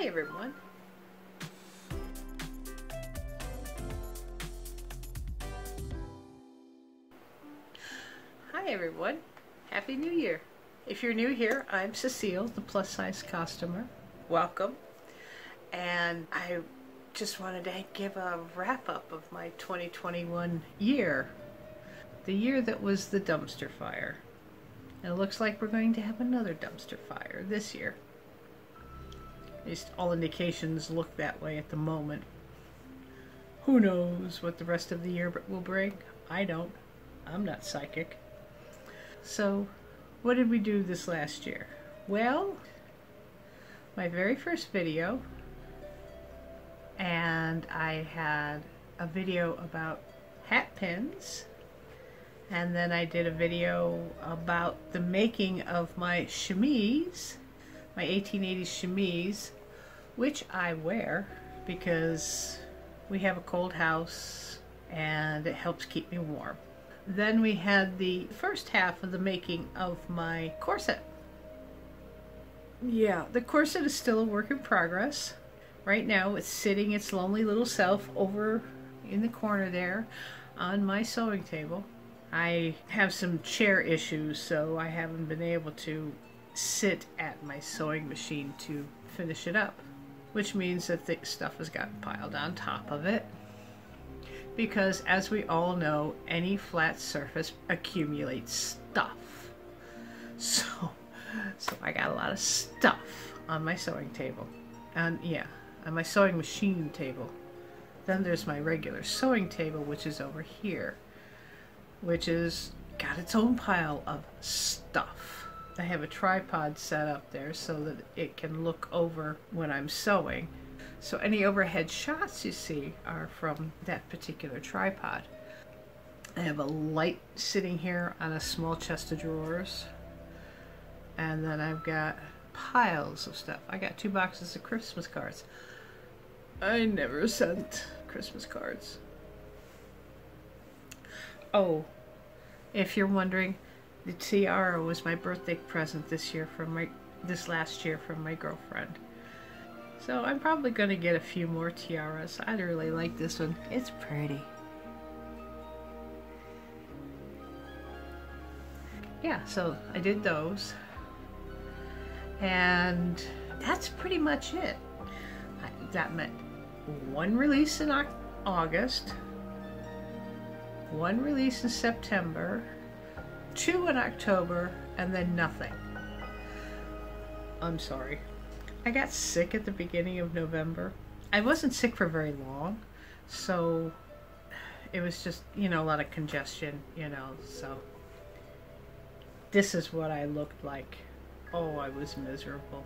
Hi everyone. Hi everyone. Happy New Year. If you're new here, I'm Cecile, the plus size customer. Welcome. And I just wanted to give a wrap up of my 2021 year. The year that was the dumpster fire. And it looks like we're going to have another dumpster fire this year. At least all indications look that way at the moment. Who knows what the rest of the year will bring? I don't. I'm not psychic. So, what did we do this last year? Well, my very first video, and I had a video about hat pins, and then I did a video about the making of my chemise, my 1880s chemise, which I wear because we have a cold house and it helps keep me warm. Then we had the first half of the making of my corset. Yeah, the corset is still a work in progress. Right now it's sitting its lonely little self over in the corner there on my sewing table. I have some chair issues, so I haven't been able to sit at my sewing machine to finish it up, which means that the stuff has gotten piled on top of it. Because as we all know, any flat surface accumulates stuff. So I got a lot of stuff on my sewing table. And yeah, on my sewing machine table. Then there's my regular sewing table, which is over here, which is got its own pile of stuff. I have a tripod set up there so that it can look over when I'm sewing. So any overhead shots you see are from that particular tripod. I have a light sitting here on a small chest of drawers. And then I've got piles of stuff. I got 2 boxes of Christmas cards. I never sent Christmas cards. Oh, if you're wondering, the tiara was my birthday present this last year from my girlfriend. So I'm probably going to get a few more tiaras. I really like this one. It's pretty. Yeah, so I did those. And that's pretty much it. That meant 1 release in August, 1 release in September, 2 in October, and then nothing. I'm sorry. I got sick at the beginning of November. I wasn't sick for very long, so it was just, a lot of congestion, so this is what I looked like. Oh, I was miserable.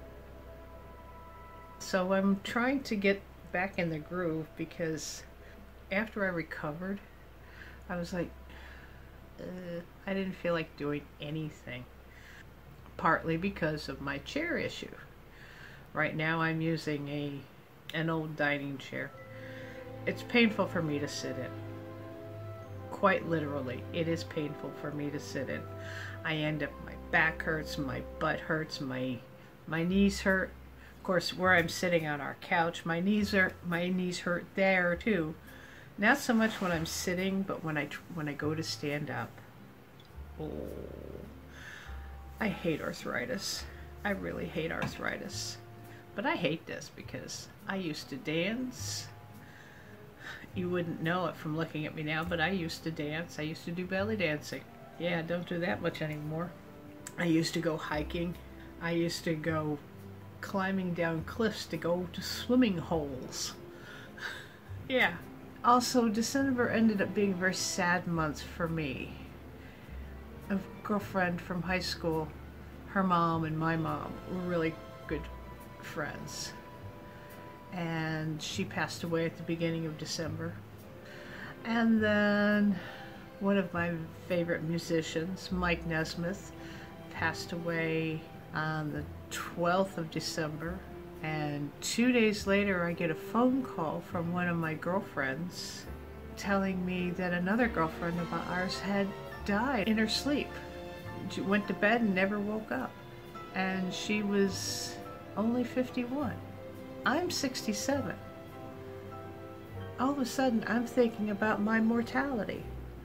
So I'm trying to get back in the groove because after I recovered, I was like, I didn't feel like doing anything. Partly because of my chair issue. Right now I'm using an old dining chair. It's painful for me to sit in. Quite literally, it is painful for me to sit in. I end up, my back hurts, my butt hurts, my knees hurt. Of course, where I'm sitting on our couch, my knees hurt there too. Not so much when I'm sitting, but when I go to stand up. Oh, I hate arthritis. I really hate arthritis. But I hate this because I used to dance. You wouldn't know it from looking at me now, but I used to dance. I used to do belly dancing. Yeah, I don't do that much anymore. I used to go hiking. I used to go climbing down cliffs to go to swimming holes. Yeah. Also, December ended up being a very sad month for me. A girlfriend from high school, her mom and my mom were really good friends. And she passed away at the beginning of December. And then one of my favorite musicians, Mike Nesmith, passed away on the 12th of December. And 2 days later, I get a phone call from one of my girlfriends telling me that another girlfriend of ours had died in her sleep. She went to bed and never woke up. And she was only 51. I'm 67. All of a sudden, I'm thinking about my mortality.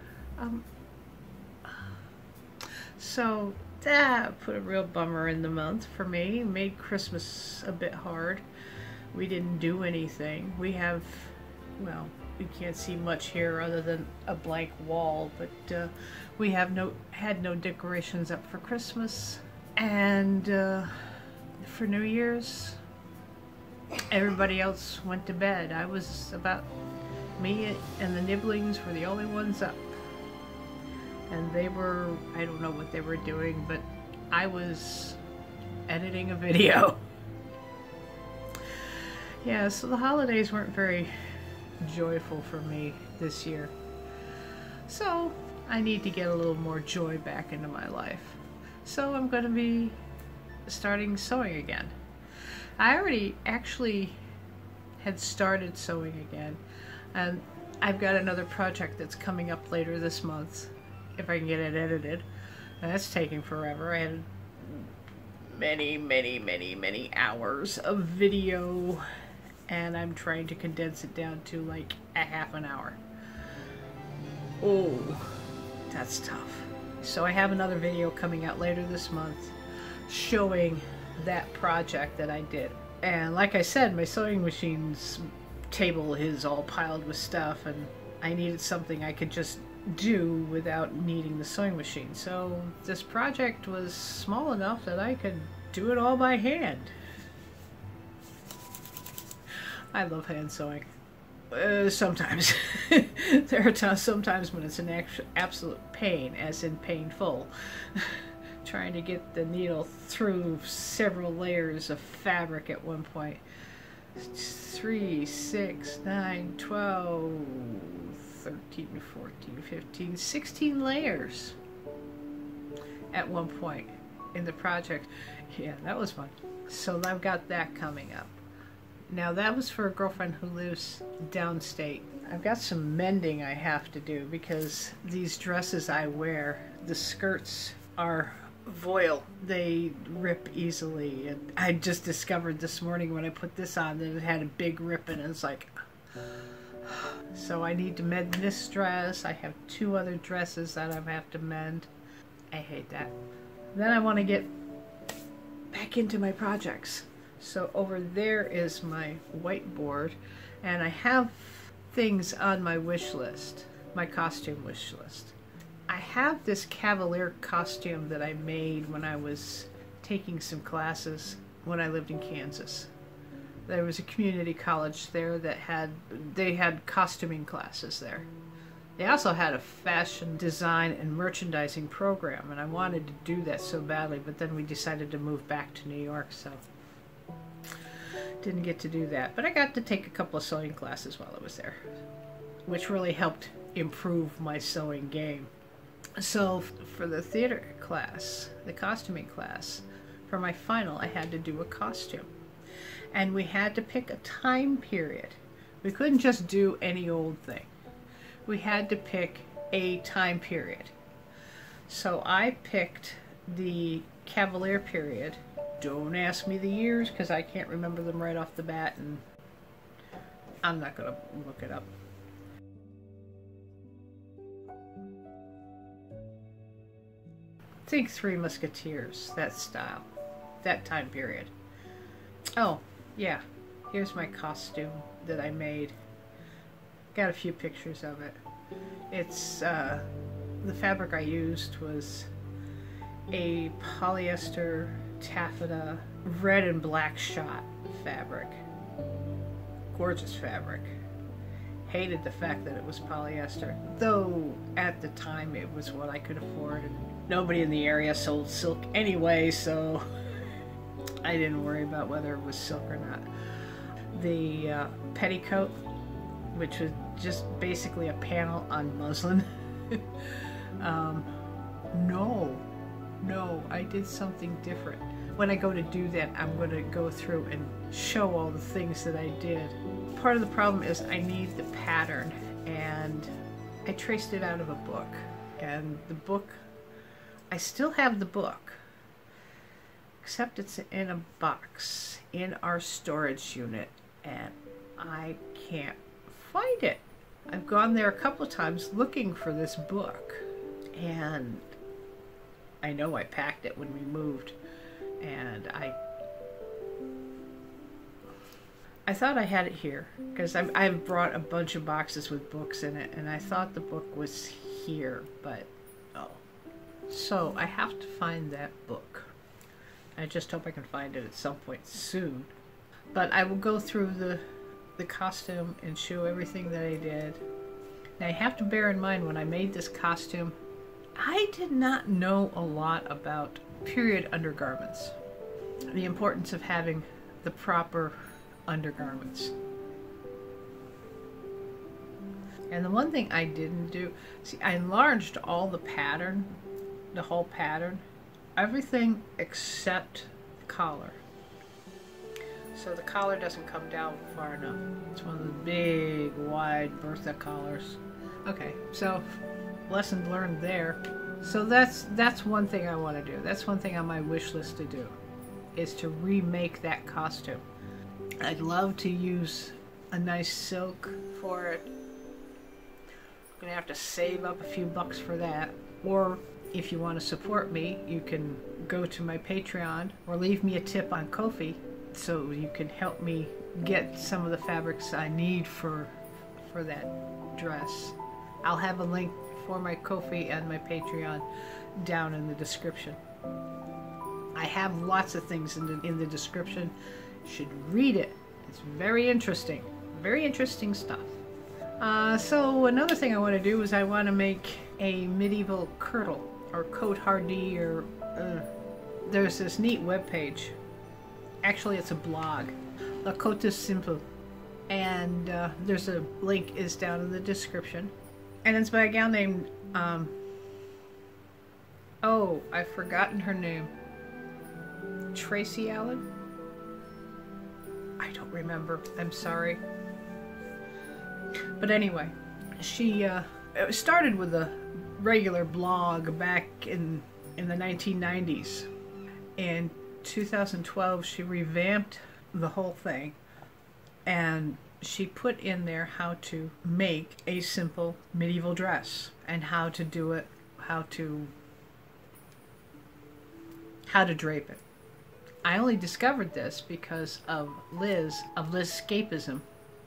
So that put a real bummer in the month for me. Made Christmas a bit hard. We didn't do anything. We have, well, we can't see much here other than a blank wall, but we have had no decorations up for Christmas. And for New Year's, everybody else went to bed. Me and the Nibblings were the only ones up. And they were, I don't know what they were doing, but I was editing a video. Yeah, so the holidays weren't very joyful for me this year. So I need to get a little more joy back into my life. So I'm going to be starting sewing again. I already actually had started sewing again, and I've got another project that's coming up later this month, if I can get it edited. And that's taking forever. I had many hours of video, and I'm trying to condense it down to like a half an hour. Oh, that's tough. So I have another video coming out later this month showing that project that I did. And like I said, my sewing machine's table is all piled with stuff, and I needed something I could just do without needing the sewing machine. So this project was small enough that I could do it all by hand. I love hand sewing. Sometimes. There are sometimes when it's an absolute pain, as in painful. Trying to get the needle through several layers of fabric at one point. 3, 6, 9, 12, 13, 14, 15, 16 layers at one point in the project. Yeah, that was fun. So I've got that coming up. Now that was for a girlfriend who lives downstate. I've got some mending I have to do because these dresses I wear, the skirts are voile. They rip easily. And I just discovered this morning when I put this on that it had a big rip, and it's like... So I need to mend this dress. I have 2 other dresses that I have to mend. I hate that. Then I want to get back into my projects. So over there is my whiteboard, and I have things on my wish list, my costume wish list. I have this cavalier costume that I made when I was taking some classes when I lived in Kansas. There was a community college there that had costuming classes there. They also had a fashion design and merchandising program, and I wanted to do that so badly, but then we decided to move back to New York, so didn't get to do that. But I got to take a couple of sewing classes while I was there, which really helped improve my sewing game. So for the theater class, the costuming class, for my final, I had to do a costume. And we had to pick a time period. We couldn't just do any old thing. We had to pick a time period. So I picked the Cavalier period. Don't ask me the years because I can't remember them right off the bat, and I'm not going to look it up. Think Three Musketeers, that style, that time period. Oh, yeah, here's my costume that I made. Got a few pictures of it. It's, the fabric I used was a polyester taffeta red and black shot fabric. Gorgeous fabric. Hated the fact that it was polyester, though at the time it was what I could afford, and nobody in the area sold silk anyway, so I didn't worry about whether it was silk or not. The petticoat, which was just basically a panel on muslin. No, I did something different. When I go to do that, I'm going to go through and show all the things that I did. Part of the problem is I need the pattern, and I traced it out of a book. And the book, I still have the book, except it's in a box in our storage unit, and I can't find it. I've gone there a couple of times looking for this book, and I know I packed it when we moved, and I thought I had it here because I've brought a bunch of boxes with books in it, and I thought the book was here, but oh. So I have to find that book. I just hope I can find it at some point soon. But I will go through the costume and show everything that I did. Now you have to bear in mind, when I made this costume, I did not know a lot about period undergarments. The importance of having the proper undergarments. And the one thing I didn't do, see, I enlarged all the pattern, the whole pattern, everything except the collar. So the collar doesn't come down far enough. It's one of the big, wide Bertha collars. Okay, so lesson learned there. So that's one thing I want to do. That's one thing on my wish list to do, is to remake that costume. I'd love to use a nice silk for it. I'm gonna have to save up a few bucks for that. Or if you want to support me, you can go to my Patreon or leave me a tip on Ko-fi, so you can help me get some of the fabrics I need for that dress. I'll have a link for my Ko-fi and my Patreon down in the description. I have lots of things in the description. You should read it. It's very interesting. Very interesting stuff. So another thing I want to do is I want to make a medieval kirtle or cote hardie, or there's this neat webpage. Actually, it's a blog, La Cote Simple, and there's a link is down in the description, and it's by a gal named oh, I've forgotten her name. Tracy Allen? I don't remember. I'm sorry. But anyway, she started with a regular blog back in the 1990s. In 2012, she revamped the whole thing, and she put in there how to make a simple medieval dress and how to do it, how to drape it. I only discovered this because of Liz Escapism,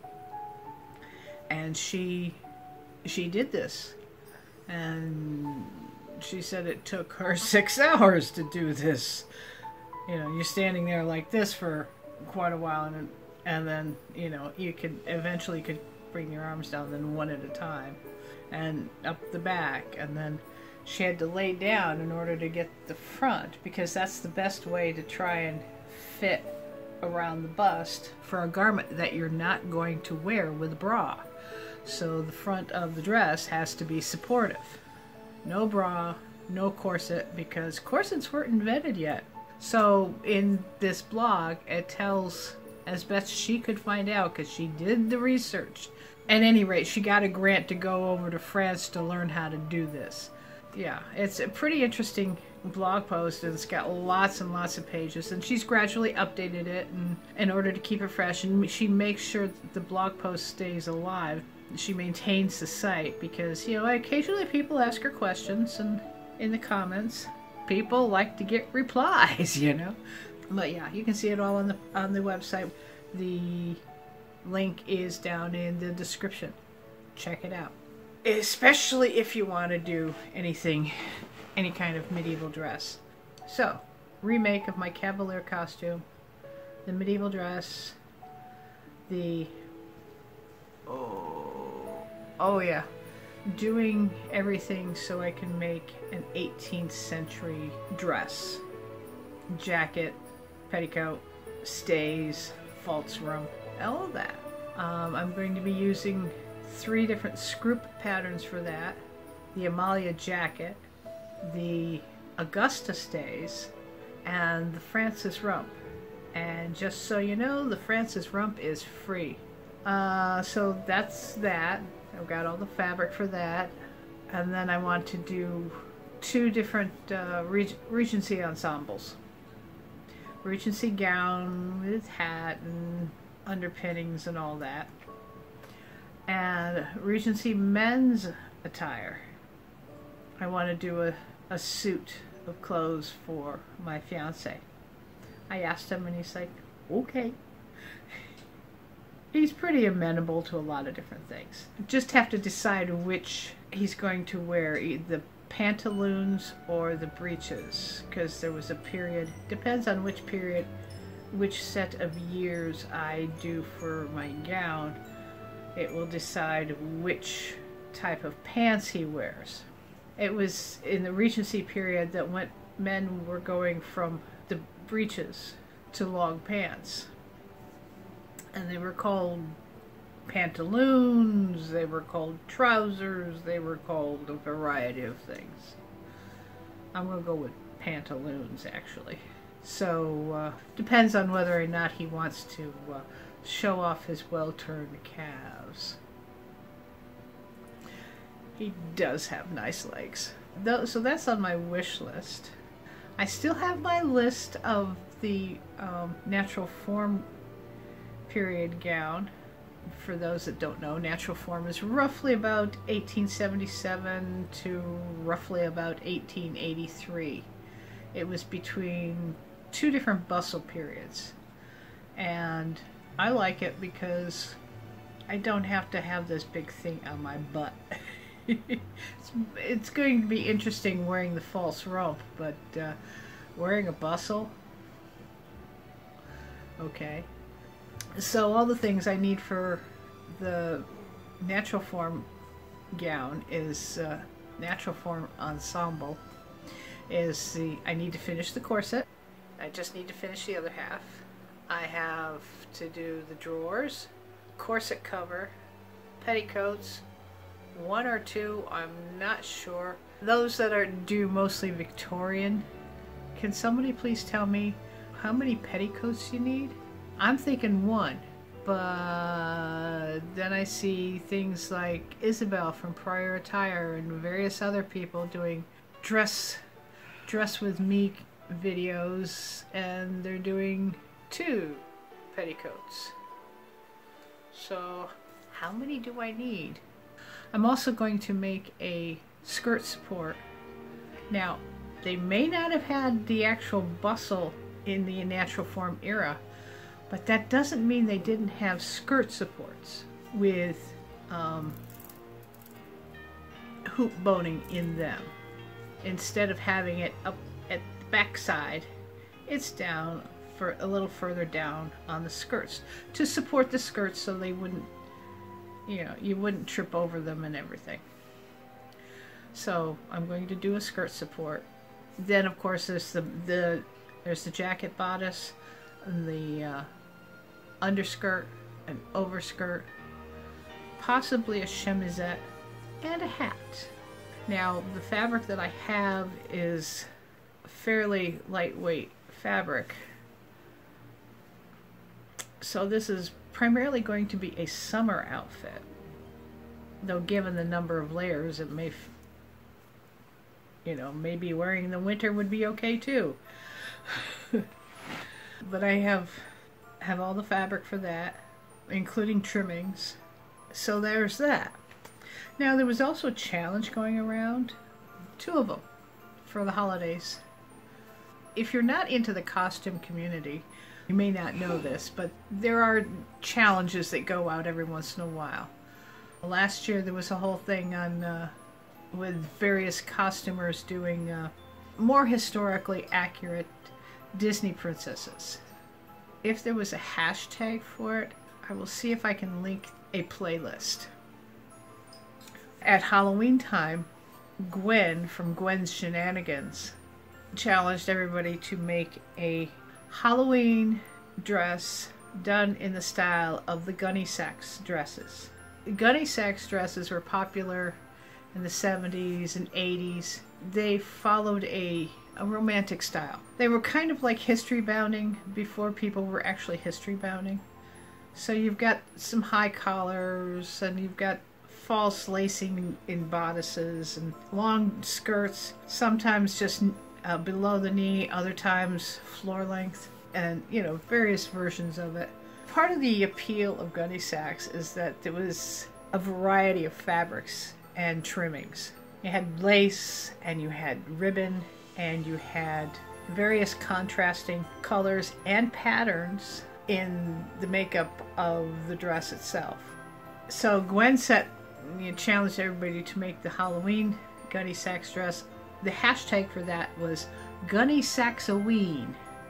and she did this, and she said it took her 6 hours to do this. You know, you're standing there like this for quite a while, and then, you know, you could eventually bring your arms down, then one at a time, and up the back, and then she had to lay down in order to get the front, because that's the best way to try and fit around the bust for a garment that you're not going to wear with a bra. So the front of the dress has to be supportive. No bra, no corset, because corsets weren't invented yet. So in this blog, it tells, as best she could find out, because she did the research. At any rate, she got a grant to go over to France to learn how to do this. Yeah, it's a pretty interesting blog post, and it's got lots and lots of pages, and she's gradually updated it in order to keep it fresh, and she makes sure that the blog post stays alive. She maintains the site because, you know, occasionally people ask her questions, and in the comments people like to get replies, you know. But yeah, you can see it all on the website. The link is down in the description. Check it out. Especially if you want to do anything, any kind of medieval dress. So, remake of my Cavalier costume, the medieval dress, the oh yeah, doing everything so I can make an 18th century dress, jacket, petticoat, stays, false room, all of that. I'm going to be using 3 different scroop patterns for that: the Amalia jacket, the Augusta stays, and the Francis rump. And just so you know, the Francis rump is free. So that's that. I've got all the fabric for that. And then I want to do 2 different Regency ensembles. Regency gown with hat and underpinnings and all that. And Regency men's attire. I want to do a suit of clothes for my fiance. I asked him and he's like, okay. He's pretty amenable to a lot of different things. Just have to decide which he's going to wear, the pantaloons or the breeches, because there was a period, depends on which period, which set of years I do for my gown, it will decide which type of pants he wears. It was in the Regency period that when men were going from the breeches to long pants. And they were called pantaloons, they were called trousers, they were called a variety of things. I'm going to go with pantaloons, actually. So, depends on whether or not he wants to show off his well-turned calves. He does have nice legs. So that's on my wish list. I still have my list of the natural form period gown. For those that don't know, natural form is roughly about 1877 to roughly about 1883. It was between two different bustle periods. And I like it because I don't have to have this big thing on my butt. It's going to be interesting wearing the false rump, but wearing a bustle, okay. So all the things I need for the natural form gown is natural form ensemble is I need to finish the corset. I just need to finish the other half. I have to do the drawers, corset cover, petticoats, one or two, I'm not sure. Those that are due mostly Victorian, can somebody please tell me how many petticoats you need? I'm thinking one, but then I see things like Isabel from Prior Attire and various other people doing dress with me videos, and they're doing 2 petticoats. So how many do I need? I'm also going to make a skirt support. Now, they may not have had the actual bustle in the natural form era, but that doesn't mean they didn't have skirt supports with hoop boning in them. Instead of having it up at the back side, it's down for a little further down on the skirts to support the skirts so they wouldn't, you know, you wouldn't trip over them and everything. So I'm going to do a skirt support. Then of course there's the jacket bodice and the underskirt, an overskirt, possibly a chemisette, and a hat. Now the fabric that I have is fairly lightweight fabric, so this is primarily going to be a summer outfit, though given the number of layers it may, you know, maybe wearing in the winter would be okay too. But I have all the fabric for that, including trimmings, so there's that. Now there was also a challenge going around, 2 of them, for the holidays. If you're not into the costume community, you may not know this, but there are challenges that go out every once in a while. Last year there was a whole thing on with various costumers doing more historically accurate Disney princesses. If there was a hashtag for it, I will see if I can link a playlist. At Halloween time, Gwen from Gwen's Shenanigans challenged everybody to make a Halloween dress done in the style of the gunny sacks dresses. The gunny sacks dresses were popular in the 70s and 80s. They followed a romantic style. They were kind of like history bounding before people were actually history bounding. So you've got some high collars and you've got false lacing in bodices and long skirts, sometimes just below the knee, other times floor length. and you know, various versions of it. Part of the appeal of gunny sacks is that there was a variety of fabrics and trimmings. You had lace, and you had ribbon, and you had various contrasting colors and patterns in the makeup of the dress itself. So Gwen challenged everybody to make the Halloween gunny sacks dress. The hashtag for that was Gunny Sacksoween.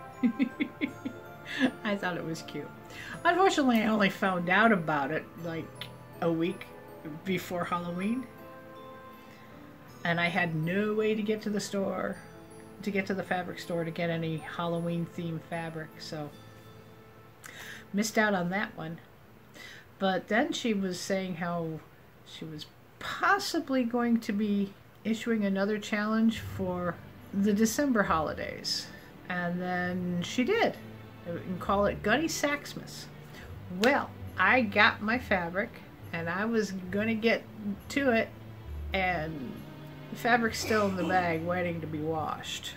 I thought it was cute. Unfortunately, I only found out about it like a week before Halloween, and I had no way to get to the store, to get to the fabric store to get any Halloween themed fabric, so missed out on that one. But then she was saying how she was possibly going to be issuing another challenge for the December holidays, and then she did, and call it Gunny Sacksmas. Well, I got my fabric and I was gonna get to it, and the fabric's still in the bag waiting to be washed.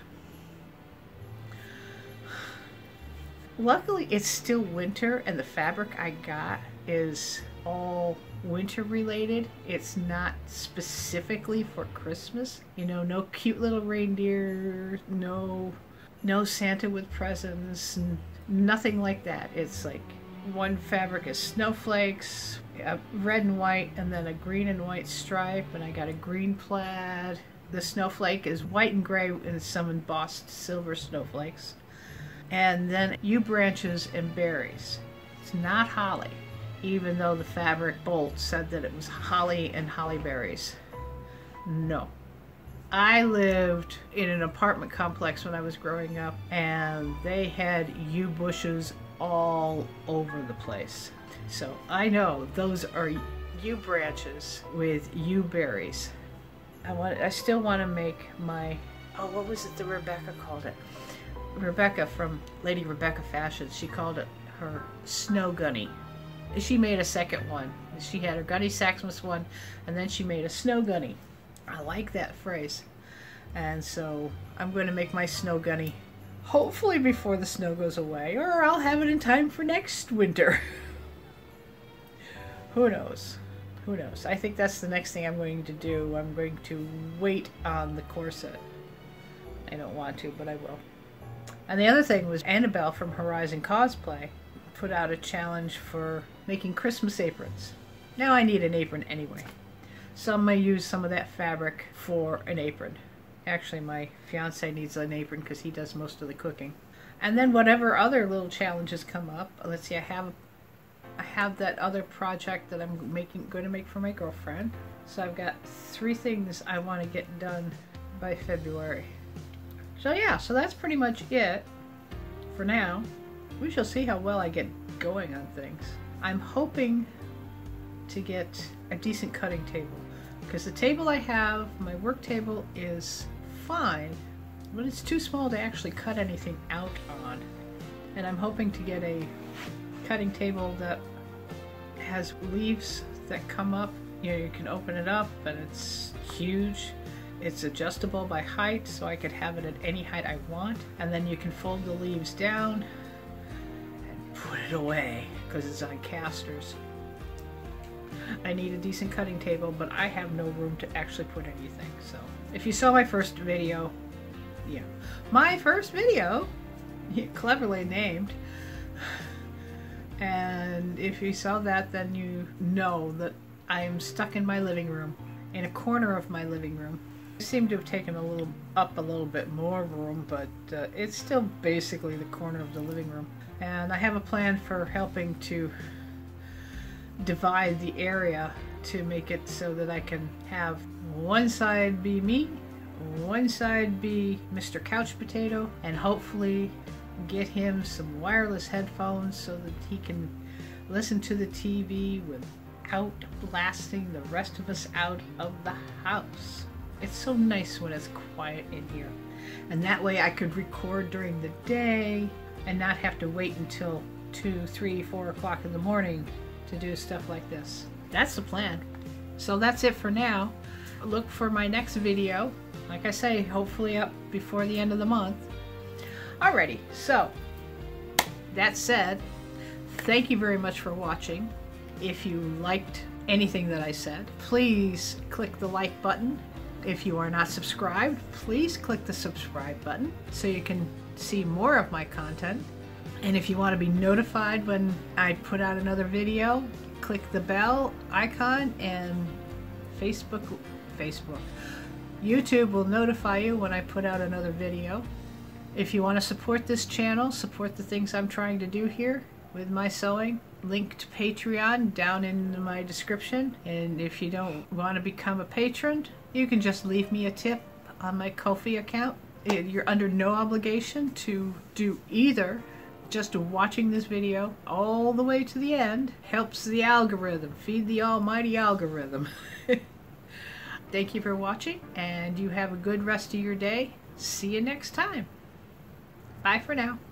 Luckily, it's still winter, and the fabric I got is all winter related. It's not specifically for Christmas. You know, no cute little reindeer, no Santa with presents, nothing like that. It's like one fabric is snowflakes, a red and white, and then a green and white stripe, and I got a green plaid. The snowflake is white and gray and some embossed silver snowflakes. And then yew branches and berries. It's not holly, even though the fabric bolt said that it was holly and holly berries. No. I lived in an apartment complex when I was growing up, and they had yew bushes all over the place. So I know those are yew branches with yew berries. I still want to make my, oh, what was it that Rebecca called it? Rebecca from Lady Rebecca Fashions, she called it her snow gunny. She made a second one. She had her Gunny Sacksmas one, and then she made a snow gunny. I like that phrase. And so I'm going to make my snow gunny hopefully before the snow goes away, or I'll have it in time for next winter. Who knows? Who knows? I think that's the next thing I'm going to do. I'm going to wait on the corset. I don't want to, but I will. And the other thing was Annabelle from Horizon Cosplay put out a challenge for making Christmas aprons. Now I need an apron anyway, so I may use some of that fabric for an apron. Actually, my fiance needs an apron because he does most of the cooking. And then whatever other little challenges come up, let's see, I have that other project that I'm going to make for my girlfriend. So I've got 3 things I want to get done by February. So yeah, so that's pretty much it for now. We shall see how well I get going on things. I'm hoping to get a decent cutting table, because the table I have, my work table, is fine, but it's too small to actually cut anything out on. And I'm hoping to get a cutting table that has leaves that come up. You know, you can open it up and it's huge. It's adjustable by height, so I could have it at any height I want. And then you can fold the leaves down and put it away because it's on casters. I need a decent cutting table, but I have no room to actually put anything. So if you saw my first video, yeah, my first video, cleverly named, and if you saw that, then you know that I'm stuck in my living room, in a corner of my living room. I seem to have taken a little bit more room, but it's still basically the corner of the living room. And I have a plan for helping to divide the area to make it so that I can have one side be me, one side be Mr. Couch Potato, and hopefully get him some wireless headphones so that he can listen to the TV without blasting the rest of us out of the house. It's so nice when it's quiet in here, and that way I could record during the day and not have to wait until 2, 3, 4 o'clock in the morning to do stuff like this. That's the plan. So that's it for now. Look for my next video. Like I say, hopefully up before the end of the month. Alrighty, so That said, thank you very much for watching. If you liked anything that I said, please click the like button. If you are not subscribed, please click the subscribe button so you can see more of my content. And if you want to be notified when I put out another video, click the bell icon, and YouTube will notify you when I put out another video. If you want to support this channel, support the things I'm trying to do here with my sewing, link to Patreon down in my description. And if you don't want to become a patron, you can just leave me a tip on my Ko-fi account. You're under no obligation to do either. Just watching this video all the way to the end helps the algorithm, feed the almighty algorithm. Thank you for watching, and you have a good rest of your day. See you next time. Bye for now.